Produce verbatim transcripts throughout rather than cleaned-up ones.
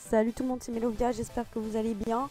Salut tout le monde, c'est Melovia, j'espère que vous allez bien.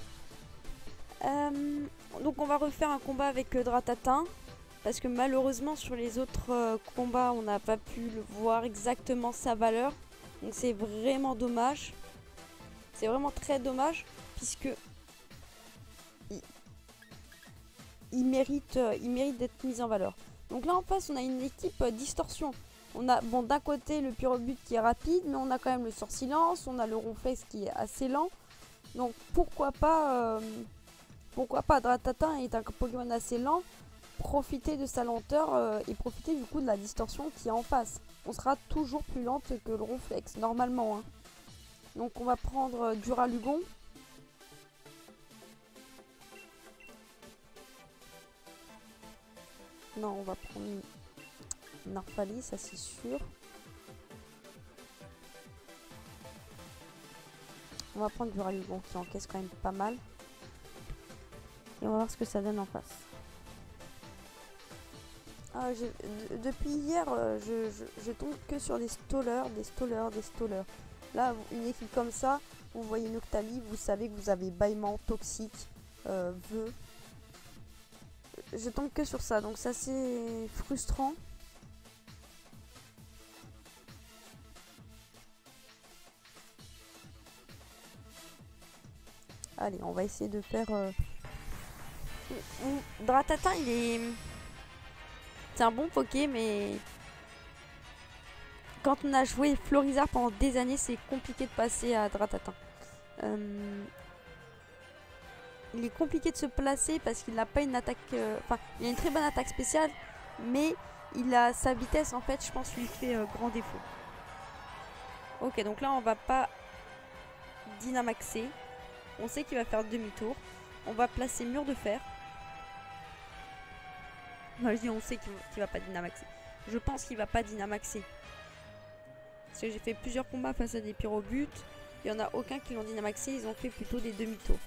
Euh, donc on va refaire un combat avec euh, Dratata. Parce que malheureusement sur les autres euh, combats on n'a pas pu le voir exactement sa valeur. Donc c'est vraiment dommage. C'est vraiment très dommage. Puisque il, il mérite, euh, il mérite d'être mis en valeur. Donc là en face on a une équipe euh, distorsion. On a bon d'un côté le pyrobut qui est rapide, mais on a quand même le sort silence, on a le ronflex qui est assez lent. Donc pourquoi pas euh, pourquoi pas Dratata est un Pokémon assez lent, profiter de sa lenteur euh, et profiter du coup de la distorsion qui est en face. On sera toujours plus lente que le ronflex normalement. Hein. Donc on va prendre euh, Duralugon. Non, on va prendre Narfali, ça c'est sûr. On va prendre Duralugon qui encaisse quand même pas mal. Et on va voir ce que ça donne en face. Ah, je, depuis hier, euh, je, je, je tombe que sur des stallers, des stallers, des stallers. Là, une équipe comme ça, vous voyez Noctali, vous savez que vous avez bâillement, toxique, euh, vœu. Je tombe que sur ça, donc ça c'est frustrant. Allez, on va essayer de faire... Euh... Dratata, il est... C'est un bon Poké, mais... Quand on a joué Florizard pendant des années, c'est compliqué de passer à Dratata. Euh... Il est compliqué de se placer parce qu'il n'a pas une attaque... Euh... Enfin, il a une très bonne attaque spéciale, mais il a sa vitesse, en fait, je pense, lui fait euh, grand défaut. Ok, donc là, on va pas Dynamaxer. On sait qu'il va faire demi-tour. On va placer mur de fer. Non, je dis on sait qu'il va pas Dynamaxer. Je pense qu'il va pas Dynamaxer. Parce que j'ai fait plusieurs combats face à des pyrobutes. Il n'y en a aucun qui l'ont Dynamaxé. Ils ont fait plutôt des demi-tours.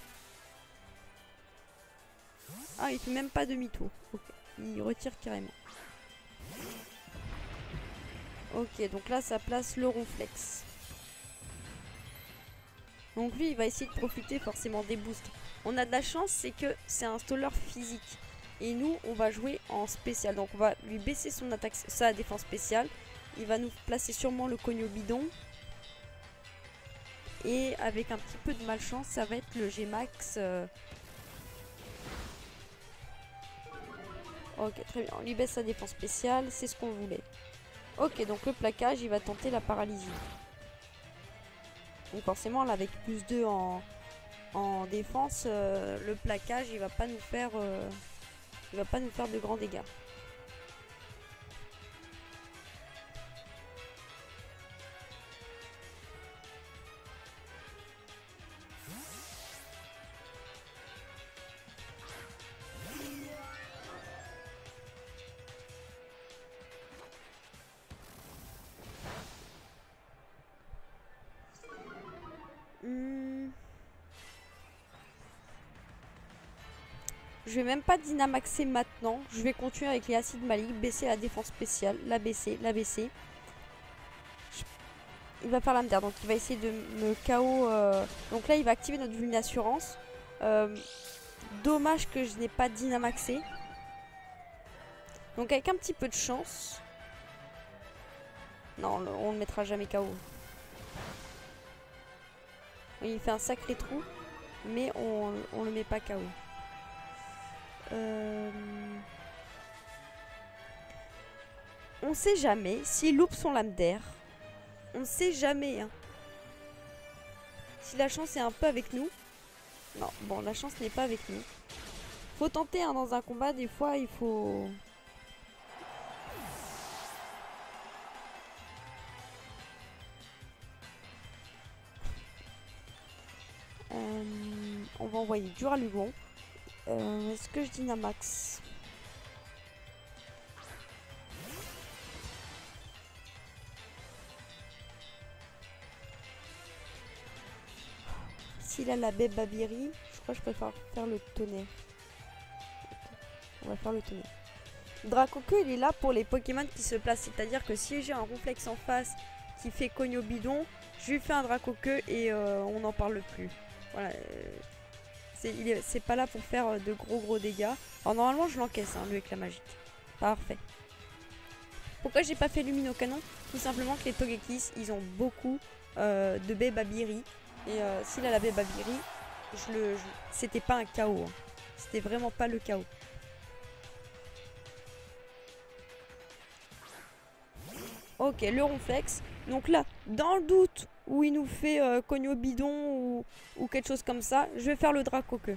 Ah, il fait même pas demi-tour. Okay. Il retire carrément. Ok, donc là, ça place le ronflex. Donc lui, il va essayer de profiter forcément des boosts. On a de la chance, c'est que c'est un staller physique. Et nous, on va jouer en spécial. Donc on va lui baisser son attaque, sa défense spéciale. Il va nous placer sûrement le cogno bidon. Et avec un petit peu de malchance, ça va être le G-Max. Euh... Ok, très bien. On lui baisse sa défense spéciale. C'est ce qu'on voulait. Ok, donc le plaquage, il va tenter la paralysie. Donc forcément, là, avec plus deux en, en défense, euh, le plaquage, il va pas nous faire, euh, il va pas nous faire de grands dégâts. Hmm. Je vais même pas Dynamaxer maintenant. Je vais continuer avec les acides maliques, baisser la défense spéciale, la baisser, la baisser. Je... Il va faire l'âme d'air, donc il va essayer de me K O. Euh... Donc là, il va activer notre vulnassurance. Euh... Dommage que je n'ai pas Dynamaxé. Donc avec un petit peu de chance. Non, on ne le mettra jamais K O. Il fait un sacré trou, mais on, on le met pas K O. Euh... On sait jamais s'il loupe son lame d'air. On ne sait jamais. Hein. Si la chance est un peu avec nous. Non, bon, la chance n'est pas avec nous. Faut tenter hein, dans un combat, des fois il faut... Euh, on va envoyer Duralugon. Euh, Est-ce que je Dynamax? S'il a la baie Babiri, je crois que je préfère faire le tonnerre. On va faire le tonnerre. Dracoque, il est là pour les Pokémon qui se placent. C'est-à-dire que si j'ai un ronflex en face qui fait cogne au bidon, je lui fais un draco queue et euh, on n'en parle plus. Voilà. Euh, c'est pas là pour faire de gros gros dégâts. Alors normalement je l'encaisse, hein, lui avec la magique. Parfait. Pourquoi j'ai pas fait Lumino Canon? Tout simplement que les Togekiss, ils ont beaucoup euh, de baies Babiri. Et euh, s'il a la baie Babiri, je le, je... c'était pas un K O. Hein. C'était vraiment pas le K O. Ok, le ronflex. Donc là, dans le doute où il nous fait euh, cogne au bidon ou, ou quelque chose comme ça, je vais faire le draco queue.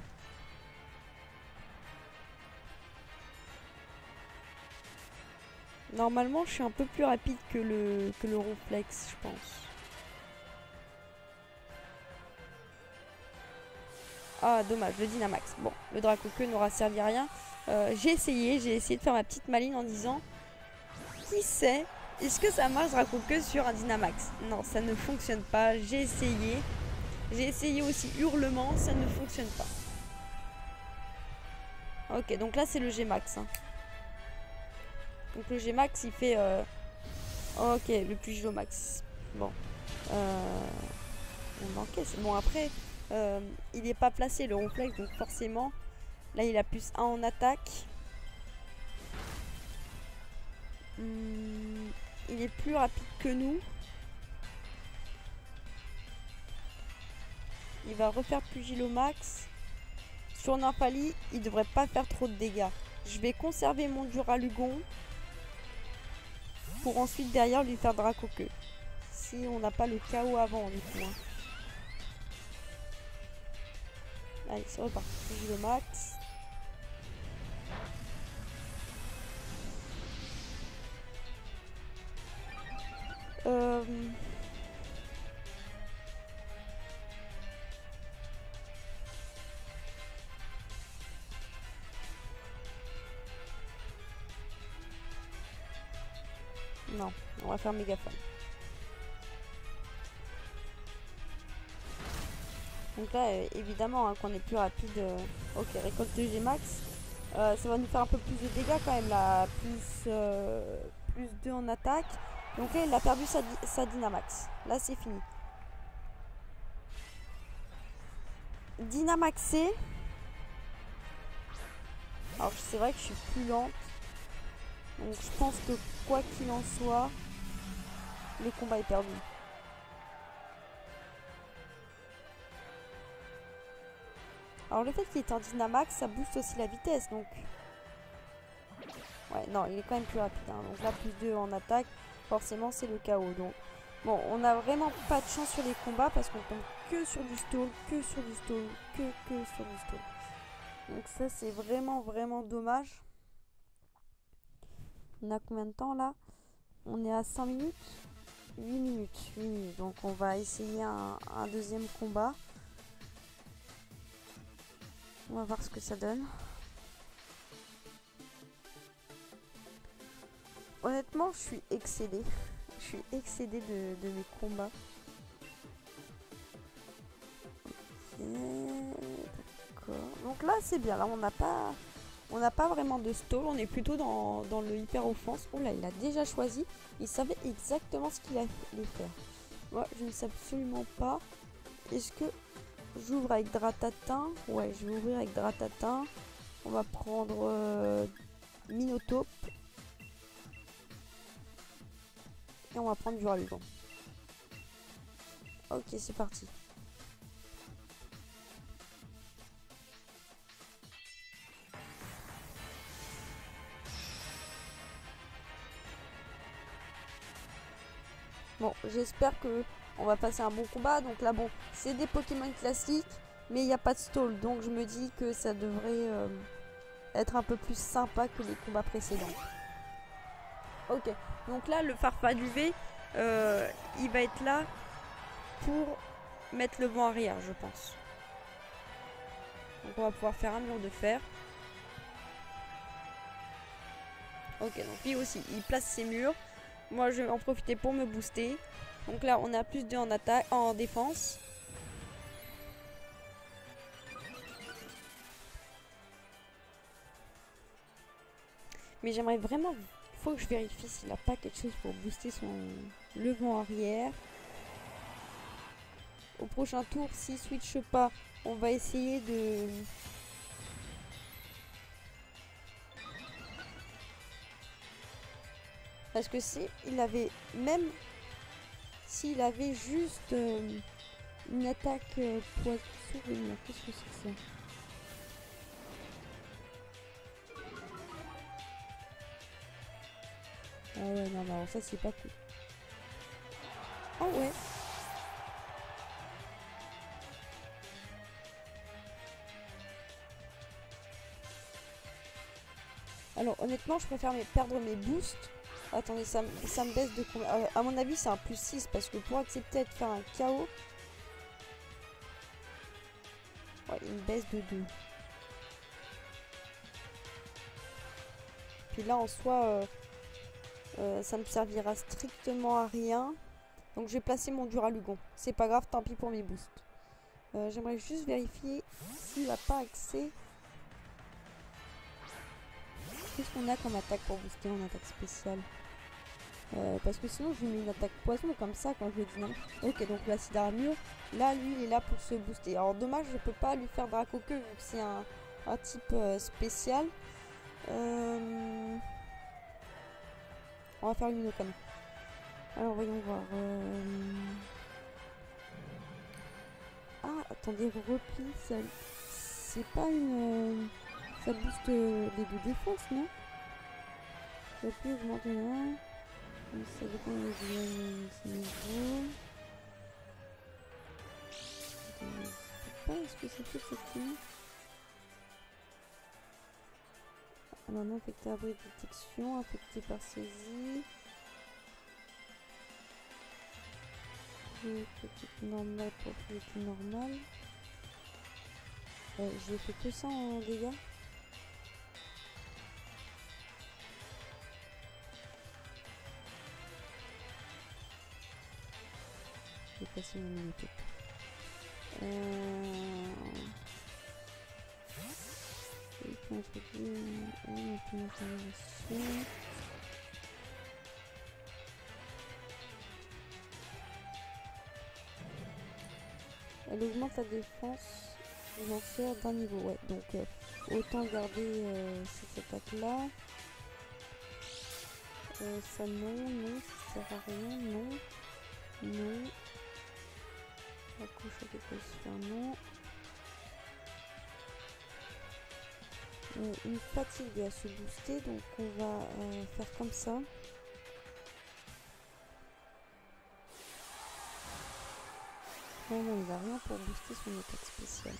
Normalement, je suis un peu plus rapide que le, que le ronflex, je pense. Ah, dommage, le Dynamax. Bon, le draco queue n'aura servi à rien. Euh, j'ai essayé, j'ai essayé de faire ma petite maline en disant, qui sait, est-ce que ça marche draco queue sur un Dynamax? Non, ça ne fonctionne pas. J'ai essayé. J'ai essayé aussi hurlement, ça ne fonctionne pas. Ok, donc là c'est le G-Max. Hein. Donc le G-Max il fait... Euh... Ok, le plus Max. Bon. Euh... On encaisse. Bon après, euh, il n'est pas placé le ronflex, donc forcément, là il a plus un en attaque. Hum, il est plus rapide que nous. Il va refaire Pugilomax. Sur Nymphalie, il devrait pas faire trop de dégâts. Je vais conserver mon Duralugon pour ensuite derrière lui faire draco queue. Si on n'a pas le K O avant du coup. Hein. Allez, c'est reparti. Pugilomax. Euh... Non, on va faire mégaphone. Donc là, euh, évidemment, hein, qu'on est plus rapide. Euh... Ok, récolte de G-Max. Euh, ça va nous faire un peu plus de dégâts quand même là. Plus, euh, plus deux en attaque. Donc là, il a perdu sa, sa Dynamax. Là, c'est fini. Dynamaxé. Alors, c'est vrai que je suis plus lente. Donc, je pense que quoi qu'il en soit, le combat est perdu. Alors, le fait qu'il est en Dynamax, ça booste aussi la vitesse. Donc, ouais, non, il est quand même plus rapide. Hein. Donc là, plus deux en attaque. Forcément, c'est le K O. Donc, bon, on n'a vraiment pas de chance sur les combats parce qu'on tombe que sur du stall, que sur du stall, que, que sur du stall. Donc ça, c'est vraiment, vraiment dommage. On a combien de temps là? On est à cinq minutes? huit minutes. huit minutes. Donc on va essayer un, un deuxième combat. On va voir ce que ça donne. Honnêtement, je suis excédée. Je suis excédée de, de mes combats. Ok, d'accord. Donc là, c'est bien. Là, on n'a pas... On n'a pas vraiment de stall, on est plutôt dans, dans le hyper offense. Oh là, il a déjà choisi. Il savait exactement ce qu'il allait faire. Moi, je ne sais absolument pas. Est-ce que j'ouvre avec Dratatin? Ouais, je vais ouvrir avec Dratatin. On va prendre euh, Minotaur. Et on va prendre du Rallugon. Ok, c'est parti. Bon, j'espère que on va passer un bon combat. Donc là, bon, c'est des Pokémon classiques, mais il n'y a pas de stall. Donc je me dis que ça devrait euh, être un peu plus sympa que les combats précédents. Ok, donc là, le Farfaduvee, euh, il va être là pour mettre le vent arrière, je pense. Donc on va pouvoir faire un mur de fer. Ok, donc lui aussi, il place ses murs. Moi, je vais en profiter pour me booster. Donc là, on a plus deux en attaque, en défense. Mais j'aimerais vraiment faut que je vérifie s'il n'a pas quelque chose pour booster son le vent arrière. Au prochain tour, s'il switch pas, on va essayer de... Parce que si il avait, même s'il avait juste euh, une attaque euh, poisson, qu'est-ce que c'est que ça? Ah ouais, non, non, ça c'est pas cool. Oh ouais. Alors honnêtement, je préfère mes, perdre mes boosts. Attendez, ça, ça me baisse de combien? euh, À mon avis, c'est un plus six parce que pour accepter de faire un K O, ouais, il me baisse de deux. Puis là, en soi, euh, euh, ça me servira strictement à rien. Donc, je vais placer mon Duralugon. C'est pas grave, tant pis pour mes boosts. Euh, J'aimerais juste vérifier s'il n'a pas accès. Qu'est-ce qu'on a comme attaque pour booster en attaque spéciale? Euh, parce que sinon je lui mets une attaque poison comme ça quand je lui dis non. Ok, donc l'acide armure, là lui il est là pour se booster. Alors dommage, je peux pas lui faire Dracoqueux vu que c'est un, un type euh, spécial. Euh... On va faire une comme. Alors voyons voir. Euh... Ah, attendez, repli, ça... c'est pas une... Ça booste les deux défenses, non? Repli augmente un. Ça dépend des niveaux. Je sais pas, est-ce que c'est fait cette tenue? Alors non, affecté à abri de détection, affecté par saisie. Critique normale pour critique normale. Euh, J'ai fait que ça en dégâts. Je vais passer mon minute. Euh... Elle augmente la défense du lanceur d'un niveau. Ouais, donc euh, autant garder euh, cette attaque là. Euh, ça non, non, ça sert à rien, non, non. La couche à déposition, non. Euh, une fatigue à se booster, donc on va euh, faire comme ça. Non, non, il va rien pour booster son attaque spéciale.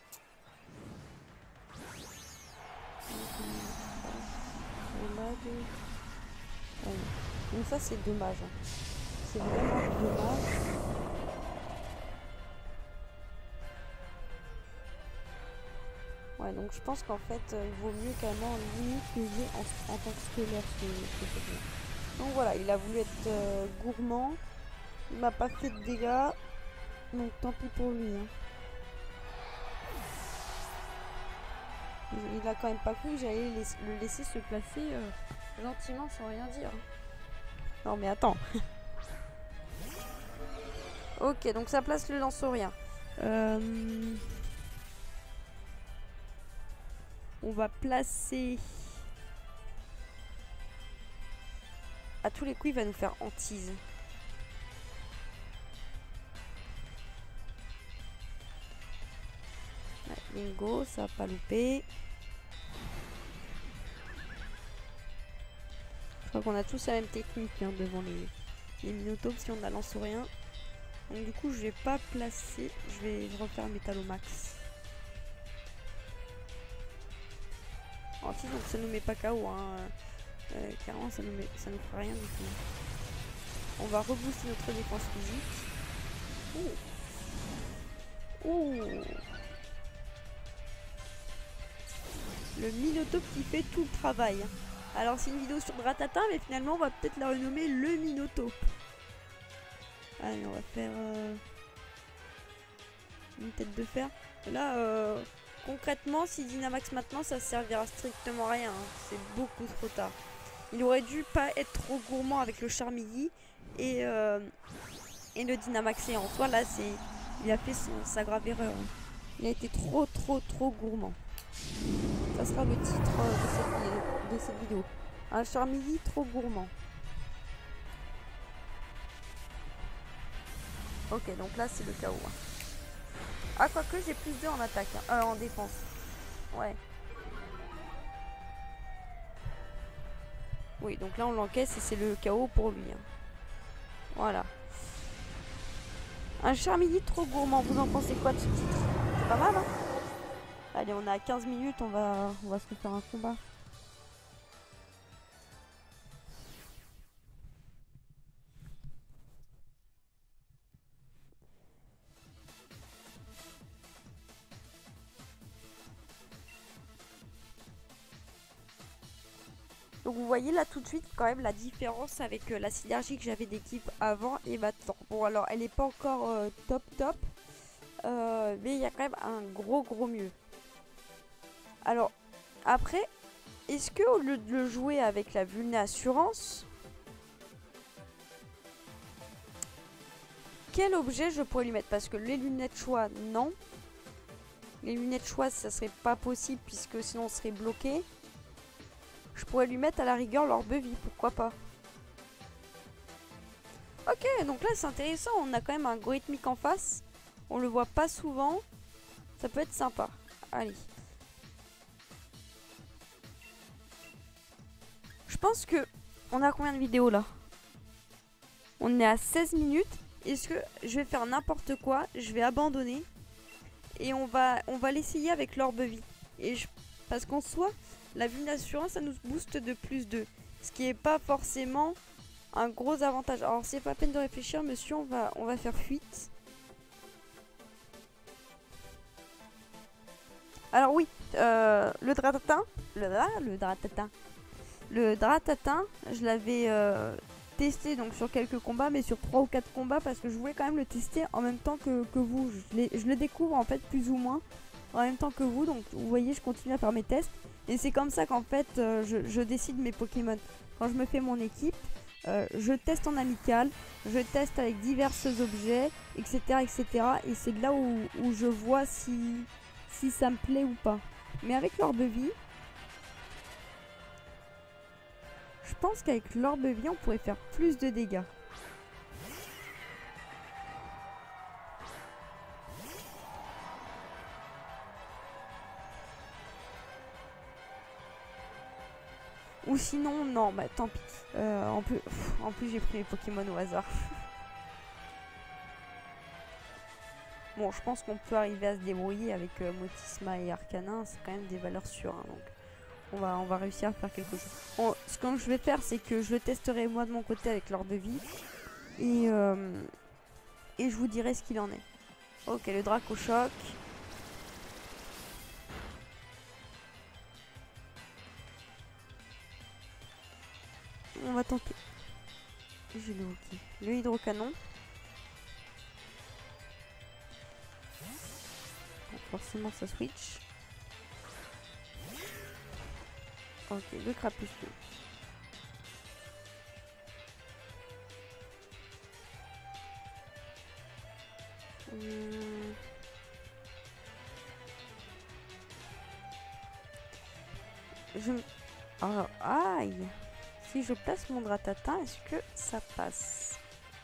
Ouais. Donc ça c'est dommage. Hein. C'est vraiment dommage. Ouais, donc je pense qu'en fait, euh, il vaut mieux carrément limite le jeu en, en tant que scolaire ce, ce jeu. Donc voilà, il a voulu être euh, gourmand. Il m'a pas fait de dégâts. Donc tant pis pour lui. Hein. Il a quand même pas cru que j'allais le laisser se placer euh, gentiment sans rien dire. Non mais attends. Ok, donc ça place le lance-rien. Euh... On va placer... À tous les coups, il va nous faire hantise. Ouais, bingo, ça va pas louper. Je crois qu'on a tous la même technique hein, devant les, les Minotaures si on a lance-rien. Donc du coup, je vais pas placer... Je vais refaire Métallomax. Hantise, donc ça nous met pas K O. Hein. Euh, carrément, ça nous, met, ça nous fera rien du tout. On va rebooster notre défense physique. Oh. Oh. Le Minotaure qui fait tout le travail. Alors c'est une vidéo sur Dratata, mais finalement on va peut-être la renommer le Minotaure. Allez, on va faire euh, une tête de fer. Là, euh, concrètement, si Dynamax maintenant, ça servira strictement à rien. Hein. C'est beaucoup trop tard. Il aurait dû pas être trop gourmand avec le Charmilly et, euh, et le Dynamaxé. En soi, là, c'est, il a fait son, sa grave erreur. Il a été trop, trop, trop gourmand. Ça sera le titre de cette, de cette vidéo. Un Charmilly trop gourmand. Ok, donc là, c'est le K O. Hein. Ah, quoique, j'ai plus deux en attaque. Hein. Euh, en défense. Ouais. Oui, donc là, on l'encaisse et c'est le K O pour lui. Hein. Voilà. Un Charmilly trop gourmand, vous en pensez quoi de ce titre? C'est pas mal, hein? Allez, on a quinze minutes, on va, on va se faire un combat. Donc vous voyez là tout de suite quand même la différence avec euh, la synergie que j'avais d'équipe avant et maintenant. Bon alors elle n'est pas encore euh, top top, euh, mais il y a quand même un gros gros mieux. Alors après, est-ce que au lieu de le jouer avec la vulné assurance, quel objet je pourrais lui mettre? Parce que les lunettes choix, non. Les lunettes choix, ça serait pas possible puisque sinon on serait bloqué. Je pourrais lui mettre à la rigueur l'orbe vie, pourquoi pas. Ok, donc là c'est intéressant, on a quand même un Gorytmic en face. On le voit pas souvent. Ça peut être sympa. Allez. Je pense que... On a combien de vidéos là? On est à seize minutes. Est-ce que je vais faire n'importe quoi? Je vais abandonner. Et on va, on va l'essayer avec l'orbe vie. Et je, parce qu'en soi, la vue d'assurance, ça nous booste de plus deux. Ce qui est pas forcément un gros avantage. Alors, c'est pas la peine de réfléchir, monsieur. On va, on va faire fuite. Alors oui, euh, le Dratatin. Le, le Dratatin. Le Dratatin, je l'avais euh, testé donc sur quelques combats, mais sur trois ou quatre combats parce que je voulais quand même le tester en même temps que, que vous. Je, je le découvre en fait plus ou moins en même temps que vous, donc vous voyez, je continue à faire mes tests. Et c'est comme ça qu'en fait, euh, je, je décide mes Pokémon. Quand je me fais mon équipe, euh, je teste en amical, je teste avec divers objets, et cetera et cetera. Et c'est de là où, où je vois si, si ça me plaît ou pas. Mais avec l'orbe vie, je pense qu'avec l'orbe vie, on pourrait faire plus de dégâts. Ou sinon, non, bah tant pis. Euh, en plus, pff, en plus j'ai pris les Pokémon au hasard. Bon, je pense qu'on peut arriver à se débrouiller avec euh, Motisma et Arcanin. C'est quand même des valeurs sûres. Hein, donc on va, on va réussir à faire quelque chose. Bon, ce que je vais faire, c'est que je le testerai moi de mon côté avec l'orbe vie. Et, euh, et je vous dirai ce qu'il en est. Ok, le Draco Choc. On va tenter. J'ai le hockey. Le hydrocanon. Donc forcément ça switch. Ok, le crapuscule. Hum. Je... Alors, aïe. Si je place mon Dratatin, est-ce que ça passe?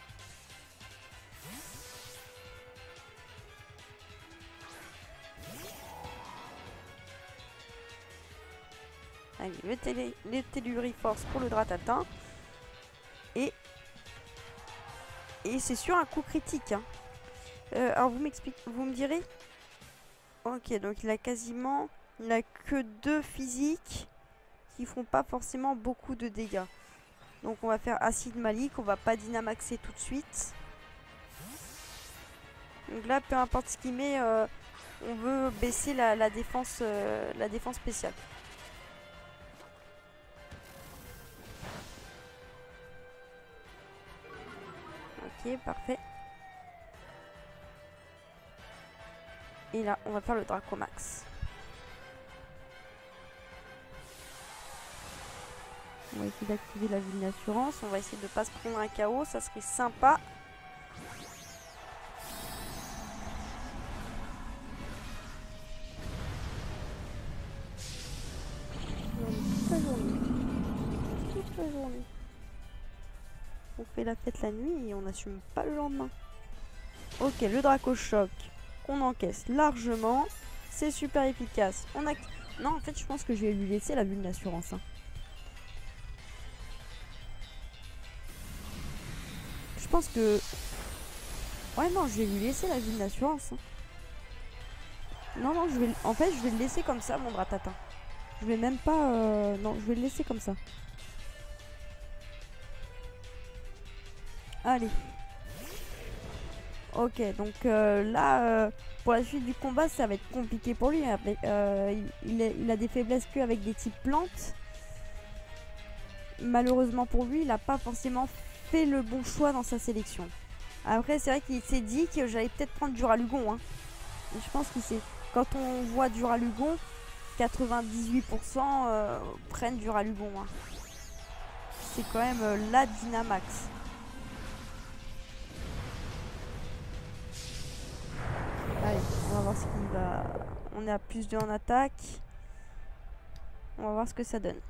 Allez, le, télé, le Telluriforce pour le Dratatin. Et, et c'est sur un coup critique. Hein. Euh, alors vous m'expliquez, vous me direz. Ok, donc il a quasiment, il n'a que deux physiques qui font pas forcément beaucoup de dégâts. Donc on va faire acide malique, on va pas dynamaxer tout de suite. Donc là, peu importe ce qu'il met, euh, on veut baisser la, la défense, euh, la défense spéciale. Ok, parfait. Et là, on va faire le Dracomax. On va essayer d'activer la ville d'assurance. On va essayer de pas se prendre un K O. Ça serait sympa. Toute la journée. Toute la journée. On fait la fête la nuit et on n'assume pas le lendemain. Ok, le Draco Choc. On encaisse largement. C'est super efficace. On a... Non, en fait, je pense que je vais lui laisser la bulle d'assurance. Hein. Je pense que... Ouais, non, je vais lui laisser la bulle d'assurance. Hein. Non, non, je vais... En fait, je vais le laisser comme ça, mon Dratata. Je vais même pas... Euh... Non, je vais le laisser comme ça. Allez. Ok, donc euh, là, euh, pour la suite du combat, ça va être compliqué pour lui. Avec, euh, il, il, a, il a des faiblesses que avec des types plantes. Malheureusement pour lui, il n'a pas forcément fait le bon choix dans sa sélection. Après, c'est vrai qu'il s'est dit que j'allais peut-être prendre Duralugon. Hein. Et je pense que c'est quand on voit Duralugon, quatre-vingt-dix-huit pour cent euh, prennent Duralugon. Hein. C'est quand même euh, la Dynamax. Allez, on va voir ce qu'il va... On est à plus deux en attaque. On va voir ce que ça donne.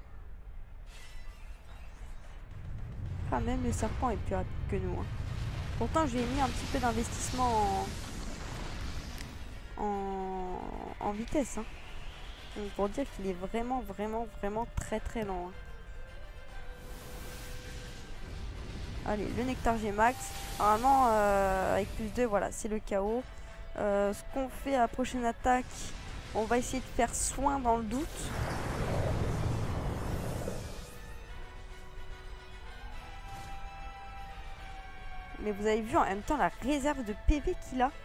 Ah, même le serpent est plus rapide que nous. Hein. Pourtant, j'ai mis un petit peu d'investissement en... en... en vitesse. Hein. Donc, pour dire qu'il est vraiment, vraiment, vraiment très, très lent. Hein. Allez, le Nectar G max. Normalement, euh, avec plus deux, voilà, c'est le K O. Euh, ce qu'on fait à la prochaine attaque, on va essayer de faire soin dans le doute. Mais vous avez vu en même temps la réserve de P V qu'il a.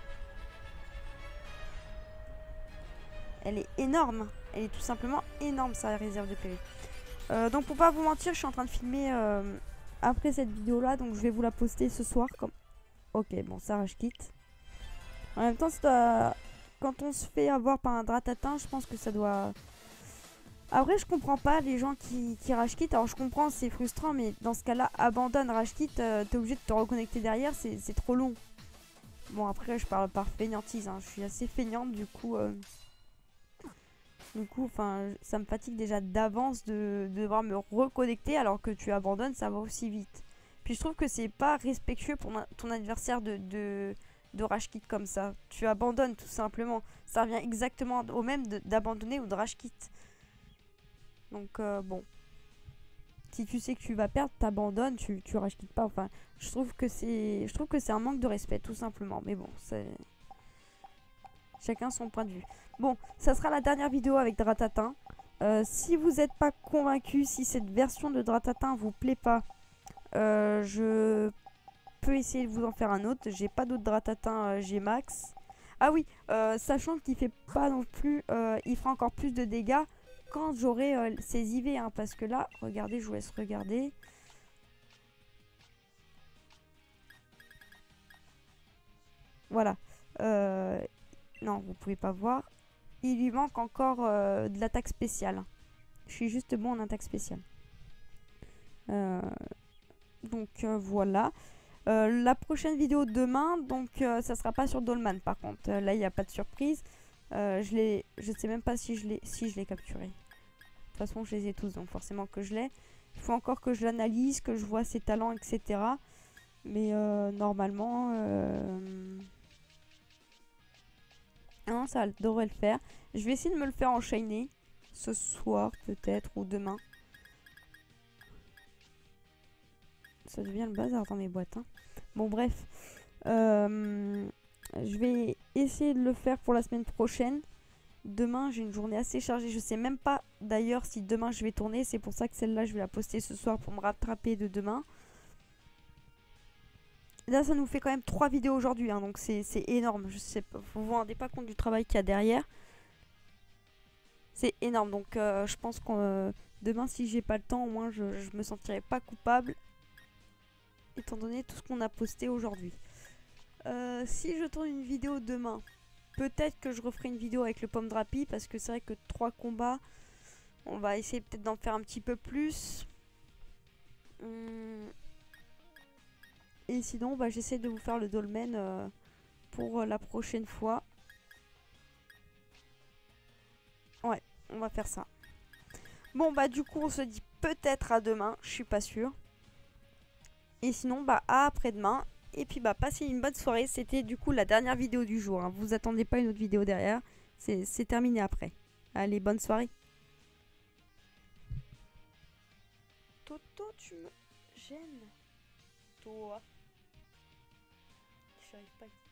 Elle est énorme. Elle est tout simplement énorme, sa réserve de P V. Euh, donc pour pas vous mentir, je suis en train de filmer euh, après cette vidéo là. Donc je vais vous la poster ce soir. Comme... Ok, bon, ça rage quitte. En même temps, doit... quand on se fait avoir par un Dratata, je pense que ça doit... Après, je comprends pas les gens qui, qui rage quit. Alors, je comprends, c'est frustrant, mais dans ce cas-là, abandonne rage quit, euh, t'es obligé de te reconnecter derrière, c'est trop long. Bon, après, je parle par fainéantise, hein. Je suis assez feignante, du coup... Euh... Du coup, enfin, ça me fatigue déjà d'avance de, de devoir me reconnecter alors que tu abandonnes, ça va aussi vite. Puis je trouve que c'est pas respectueux pour ton adversaire de... de de rage quit comme ça. Tu abandonnes tout simplement. Ça revient exactement au même d'abandonner ou de rage quit. Donc euh, bon. Si tu sais que tu vas perdre, t'abandonnes, tu, tu rage quittes pas. Enfin, je trouve que c'est. Je trouve que c'est un manque de respect, tout simplement. Mais bon, c'est. Chacun son point de vue. Bon, ça sera la dernière vidéo avec Dratata. Euh, si vous n'êtes pas convaincu, si cette version de Dratata vous plaît pas, euh, je peux essayer de vous en faire un autre. J'ai pas d'autres Dratata euh, G max. Ah oui, euh, sachant qu'il fait pas non plus, euh, il fera encore plus de dégâts quand j'aurai euh, ces I V, hein, parce que là, regardez, je vous laisse regarder. Voilà. Euh, non, vous pouvez pas voir. Il lui manque encore euh, de l'attaque spéciale. Je suis juste bon en attaque spéciale. Euh, donc euh, voilà. Euh, la prochaine vidéo demain, donc euh, ça sera pas sur Dolman par contre. Euh, là, il n'y a pas de surprise. Euh, je l'ai, je sais même pas si je l'ai, si je l'ai capturé. De toute façon, je les ai tous, donc forcément que je l'ai. Il faut encore que je l'analyse, que je vois ses talents, et cetera. Mais euh, normalement, euh... non, ça devrait le faire. Je vais essayer de me le faire enchaîner ce soir peut-être ou demain. Ça devient le bazar dans mes boîtes. Hein. Bon, bref. Euh, je vais essayer de le faire pour la semaine prochaine. Demain, j'ai une journée assez chargée. Je sais même pas d'ailleurs si demain je vais tourner. C'est pour ça que celle-là, je vais la poster ce soir pour me rattraper de demain. Là, ça nous fait quand même trois vidéos aujourd'hui. Hein, donc, c'est énorme. Je sais pas, vous vous rendez pas compte du travail qu'il y a derrière. C'est énorme. Donc, euh, je pense que euh, demain, si j'ai pas le temps, au moins, je, je me sentirai pas coupable. Étant donné tout ce qu'on a posté aujourd'hui. Euh, si je tourne une vidéo demain, peut-être que je referai une vidéo avec le pomme drapi, parce que c'est vrai que trois combats, on va essayer peut-être d'en faire un petit peu plus. Hum. Et sinon, bah, j'essaie de vous faire le dolmen euh, pour euh, la prochaine fois. Ouais, on va faire ça. Bon, bah du coup, on se dit peut-être à demain. Je suis pas sûre. Et sinon, bah à après-demain. Et puis, bah passez une bonne soirée. C'était du coup la dernière vidéo du jour. Hein. Vous attendez pas une autre vidéo derrière. C'est terminé après. Allez, bonne soirée. Toto, tu me gênes. Toi. J'arrive pas.